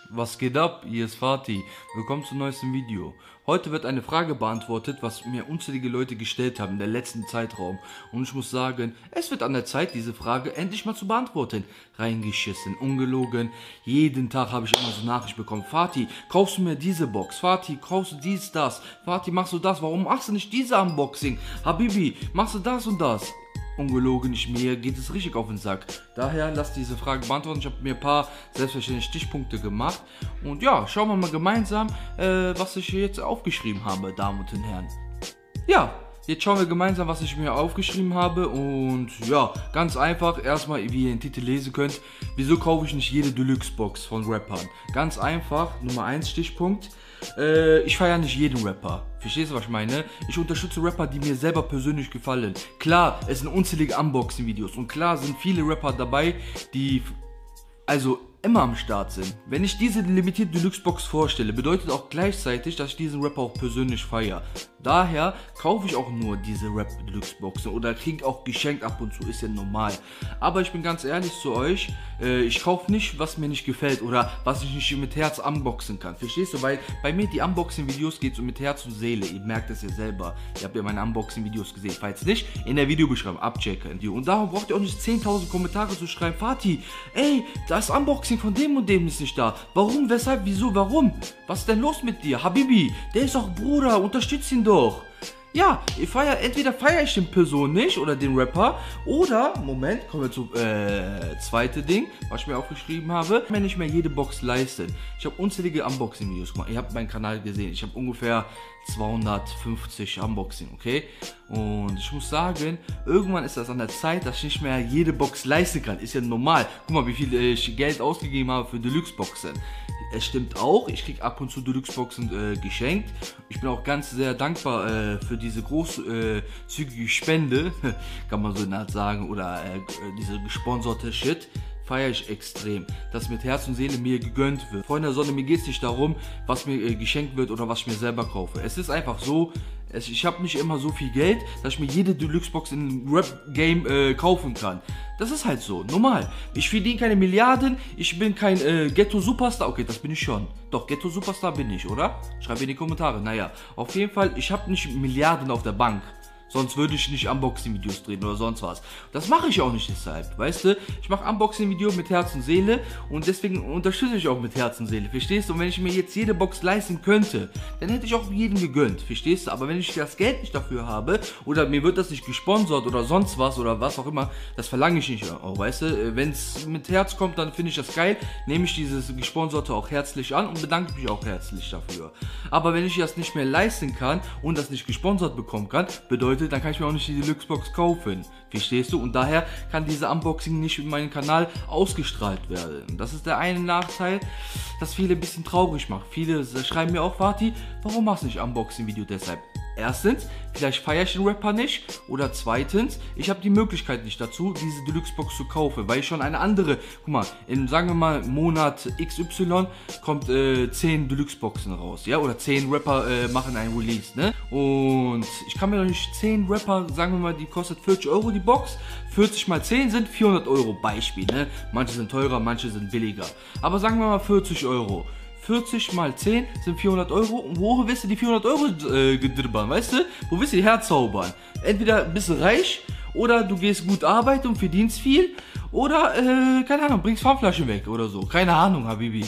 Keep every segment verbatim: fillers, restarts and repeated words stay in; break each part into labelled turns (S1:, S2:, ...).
S1: Was geht ab? Hier ist Fatih. Willkommen zum neuesten Video. Heute wird eine Frage beantwortet, was mir unzählige Leute gestellt haben in der letzten Zeitraum. Und ich muss sagen, es wird an der Zeit, diese Frage endlich mal zu beantworten. Reingeschissen, ungelogen. Jeden Tag habe ich immer so Nachricht bekommen. Fatih, kaufst du mir diese Box? Fatih, kaufst du dies, das? Fatih, machst du das? Warum machst du nicht diese Unboxing? Habibi, machst du das und das? Ungelogen, nicht mir geht es richtig auf den Sack. Daher lasst diese Frage beantworten. Ich habe mir ein paar selbstverständlich Stichpunkte gemacht. Und ja, schauen wir mal gemeinsam, äh, was ich jetzt aufgeschrieben habe, Damen und Herren. Ja, jetzt schauen wir gemeinsam, was ich mir aufgeschrieben habe. Und ja, ganz einfach, erstmal, wie ihr den Titel lesen könnt, wieso kaufe ich nicht jede Deluxe-Box von Rappern? Ganz einfach, Nummer eins Stichpunkt. Äh, ich feiere nicht jeden Rapper. Verstehst du, was ich meine? Ich unterstütze Rapper, die mir selber persönlich gefallen. Klar, es sind unzählige Unboxing-Videos und klar sind viele Rapper dabei, die also immer am Start sind. Wenn ich diese limitierte Deluxe-Box vorstelle, bedeutet auch gleichzeitig, dass ich diesen Rapper auch persönlich feiere. Daher kaufe ich auch nur diese Rap-Deluxe-Boxen oder kriege auch geschenkt ab und zu, ist ja normal. Aber ich bin ganz ehrlich zu euch, äh, ich kaufe nicht, was mir nicht gefällt oder was ich nicht mit Herz unboxen kann. Verstehst du? Weil bei mir die Unboxing-Videos geht es um mit Herz und Seele. Ihr merkt es ja selber. Ihr habt ja meine Unboxing-Videos gesehen. Falls nicht, in der Videobeschreibung abchecken. Und darum braucht ihr auch nicht zehntausend Kommentare zu schreiben. Fatih, ey, das Unboxing von dem und dem ist nicht da. Warum, weshalb, wieso, warum? Was ist denn los mit dir? Habibi, der ist doch Bruder, unterstützt ihn doch. Ja, ich feier, entweder feiere ich den Person nicht oder den Rapper oder, Moment, kommen wir zum äh, zweite Ding, was ich mir aufgeschrieben habe. Ich kann mir nicht mehr jede Box leisten. Ich habe unzählige Unboxing-Videos gemacht. Ihr habt meinen Kanal gesehen. Ich habe ungefähr zweihundertfünfzig Unboxing, okay? Und ich muss sagen, irgendwann ist das an der Zeit, dass ich nicht mehr jede Box leisten kann. Ist ja normal. Guck mal, wie viel ich Geld ausgegeben habe für Deluxe-Boxen. Es stimmt auch, ich kriege ab und zu Deluxe-Boxen äh, geschenkt. Ich bin auch ganz sehr dankbar äh, für diese großzügige äh, Spende, kann man so in der Art sagen, oder äh, diese gesponserte Shit. Feiere ich extrem, dass mit Herz und Seele mir gegönnt wird. Freunde der Sonne, mir geht es nicht darum, was mir äh, geschenkt wird oder was ich mir selber kaufe. Es ist einfach so, es, ich habe nicht immer so viel Geld, dass ich mir jede Deluxe-Box in einem Rap-Game äh, kaufen kann. Das ist halt so, normal. Ich verdiene keine Milliarden, ich bin kein äh, Ghetto-Superstar. Okay, das bin ich schon. Doch, Ghetto-Superstar bin ich, oder? Schreibt in die Kommentare. Naja, auf jeden Fall, ich habe nicht Milliarden auf der Bank. Sonst würde ich nicht Unboxing-Videos drehen oder sonst was. Das mache ich auch nicht deshalb, weißt du? Ich mache Unboxing-Video mit Herz und Seele und deswegen unterstütze ich auch mit Herz und Seele, verstehst du? Und wenn ich mir jetzt jede Box leisten könnte, dann hätte ich auch jeden gegönnt, verstehst du? Aber wenn ich das Geld nicht dafür habe oder mir wird das nicht gesponsert oder sonst was oder was auch immer, das verlange ich nicht auch, weißt du? Wenn es mit Herz kommt, dann finde ich das geil, nehme ich dieses Gesponserte auch herzlich an und bedanke mich auch herzlich dafür. Aber wenn ich das nicht mehr leisten kann und das nicht gesponsert bekommen kann, bedeutet, dann kann ich mir auch nicht die Deluxe-Box kaufen. Verstehst du? Und daher kann diese Unboxing nicht in meinem Kanal ausgestrahlt werden. Das ist der eine Nachteil, das viele ein bisschen traurig macht. Viele schreiben mir auch, Fatih, warum machst du nicht Unboxing-Video deshalb? Erstens, vielleicht feiere ich den Rapper nicht. Oder zweitens, ich habe die Möglichkeit nicht dazu, diese Deluxe-Box zu kaufen, weil ich schon eine andere, guck mal, in, sagen wir mal, Monat X Y kommt äh, zehn Deluxe-Boxen raus, ja, oder zehn Rapper äh, machen ein Release, ne? Und ich kann mir doch nicht zehn Rapper, sagen wir mal, die kostet vierzig Euro die Box, vierzig mal zehn sind vierhundert Euro, Beispiel, ne? Manche sind teurer, manche sind billiger, aber sagen wir mal vierzig Euro. vierzig mal zehn sind vierhundert Euro. Und wo willst du die vierhundert Euro äh, gedribbern, weißt du? Wo willst du die herzaubern? Entweder bist du reich oder du gehst gut arbeiten und verdienst viel oder, äh, keine Ahnung, bringst Pfandflaschen weg oder so. Keine Ahnung, Habibi.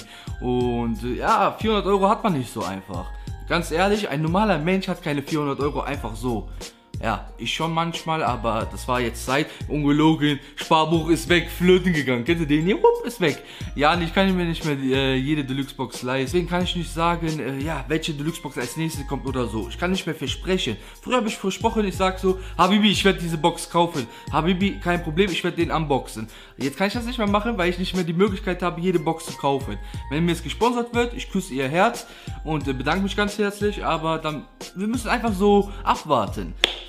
S1: Und äh, ja, vierhundert Euro hat man nicht so einfach. Ganz ehrlich, ein normaler Mensch hat keine vierhundert Euro einfach so. Ja, ich schon manchmal, aber das war jetzt Zeit, ungelogen, Sparbuch ist weg, flöten gegangen, kennt ihr den hier? Wupp, ist weg. Ja, und ich kann mir nicht mehr äh, jede Deluxe-Box leisten, deswegen kann ich nicht sagen, äh, ja, welche Deluxe-Box als nächstes kommt oder so. Ich kann nicht mehr versprechen. Früher habe ich versprochen, ich sag so, Habibi, ich werde diese Box kaufen. Habibi, kein Problem, ich werde den unboxen. Jetzt kann ich das nicht mehr machen, weil ich nicht mehr die Möglichkeit habe, jede Box zu kaufen. Wenn mir es gesponsert wird, ich küsse ihr Herz und äh, bedanke mich ganz herzlich, aber dann, wir müssen einfach so abwarten.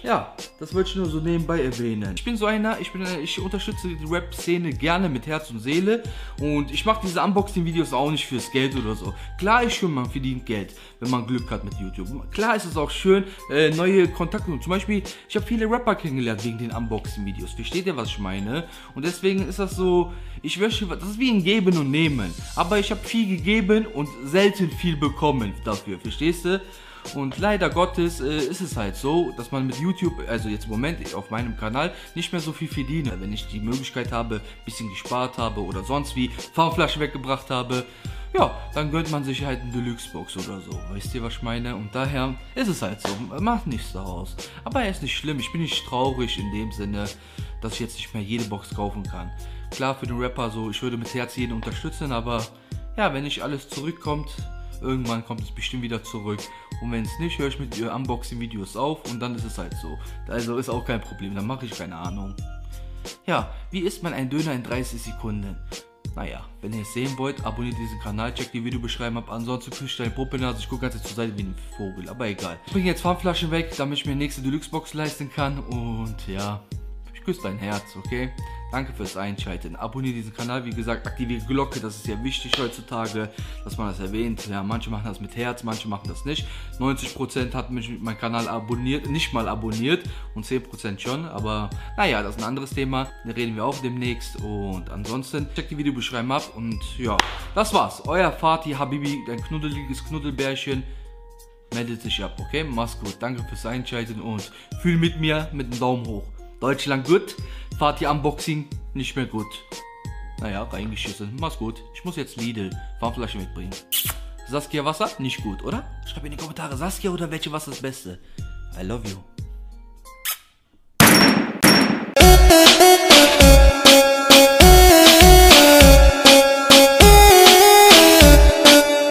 S1: Ja, das wollte ich nur so nebenbei erwähnen. Ich bin so einer, ich, bin, ich unterstütze die Rap-Szene gerne mit Herz und Seele. Und ich mache diese Unboxing-Videos auch nicht fürs Geld oder so. Klar ist schön, man verdient Geld, wenn man Glück hat mit YouTube. Klar ist es auch schön, äh, neue Kontakte. Zum Beispiel, ich habe viele Rapper kennengelernt wegen den Unboxing-Videos. Versteht ihr, was ich meine? Und deswegen ist das so, ich möchte, das ist wie ein Geben und Nehmen. Aber ich habe viel gegeben und selten viel bekommen dafür. Verstehst du? Und leider Gottes äh, ist es halt so, dass man mit YouTube, also jetzt im Moment auf meinem Kanal, nicht mehr so viel verdiene. Wenn ich die Möglichkeit habe, ein bisschen gespart habe oder sonst wie Pfandflaschen weggebracht habe, ja, dann gönnt man sich halt eine Deluxe-Box oder so. Weißt ihr, was ich meine? Und daher ist es halt so, macht nichts daraus. Aber er ist nicht schlimm, ich bin nicht traurig in dem Sinne, dass ich jetzt nicht mehr jede Box kaufen kann. Klar, für den Rapper so, ich würde mit Herz jeden unterstützen, aber ja, wenn nicht alles zurückkommt, irgendwann kommt es bestimmt wieder zurück. Und wenn es nicht, höre ich mit Unboxing-Videos auf und dann ist es halt so. Also ist auch kein Problem, dann mache ich keine Ahnung. Ja, wie isst man einen Döner in dreißig Sekunden? Naja, wenn ihr es sehen wollt, abonniert diesen Kanal, checkt die Videobeschreibung ab. Ansonsten kriegt ihr eine Puppe, ich gucke ganz zur Seite wie ein Vogel, aber egal. Ich bringe jetzt Pfandflaschen weg, damit ich mir die nächste Deluxe-Box leisten kann. Und ja, ich küsse dein Herz, okay? Danke fürs Einschalten. Abonniert diesen Kanal, wie gesagt, aktiviert die Glocke, das ist ja wichtig heutzutage, dass man das erwähnt. Ja, manche machen das mit Herz, manche machen das nicht. neunzig Prozent hat mich meinen Kanal abonniert, nicht mal abonniert und zehn Prozent schon. Aber naja, das ist ein anderes Thema. Da reden wir auch demnächst. Und ansonsten checkt die Videobeschreibung ab. Und ja, das war's. Euer Fatih Habibi, ein knuddeliges Knuddelbärchen. Meldet sich ab, okay? Mach's gut. Danke fürs Einschalten und fühl mit mir mit einem Daumen hoch. Deutschland gut, Fatih Unboxing nicht mehr gut. Naja, reingeschissen. Mach's gut. Ich muss jetzt Lidl Pfandflasche mitbringen. Saskia Wasser? Nicht gut, oder? Schreibt in die Kommentare, Saskia oder welche Wasser ist das Beste. I love you.